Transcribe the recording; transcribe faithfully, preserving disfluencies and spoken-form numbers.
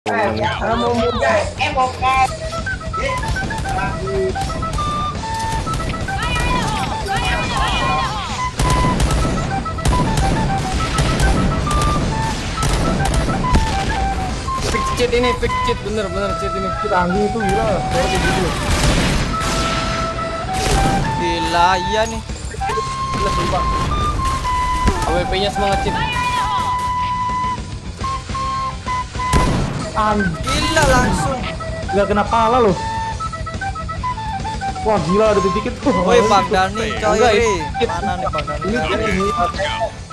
Kamu muda, eh mau kan? Fix cheat ini, fix cheat bener-bener cheat ini. Tanggi itu gila, baru gitu. Gila iya nih. Gila sumpah. A W P-nya semua nge-cheat. Gila langsung. Gak kena pala loh. Wah gila ada titik itu. Woi Bang Dani coy. Enggak, Mana nih Bang Dani? Ini